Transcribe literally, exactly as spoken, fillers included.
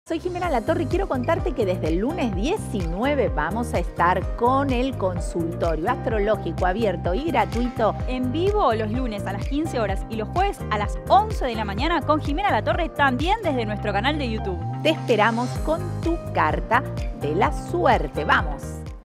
Soy Jimena Latorre y quiero contarte que desde el lunes diecinueve vamos a estar con el consultorio astrológico abierto y gratuito En vivo los lunes a las quince horas y los jueves a las once de la mañana con Jimena Latorre, también desde nuestro canal de YouTube. Te esperamos con tu carta de la suerte. ¡Vamos!